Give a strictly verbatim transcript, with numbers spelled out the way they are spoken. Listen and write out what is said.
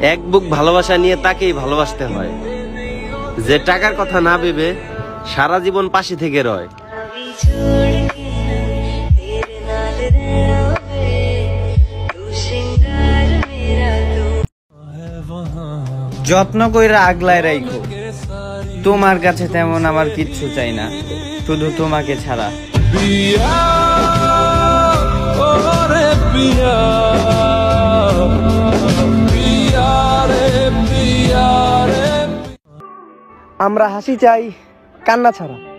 এক বুক ভালোবাসা নিয়ে তাকেই ভালোবাসতে হয়, যে টাকার কথা না ভেবে সারা জীবন পাশে থেকে রয়। যত্ন কইরা আগলায় রাখো, তোমার কাছে তেমন আমার কিচ্ছু চাই না, শুধু তোমাকে ছাড়া। আমরা হাসি চাই, কান্না ছাড়া।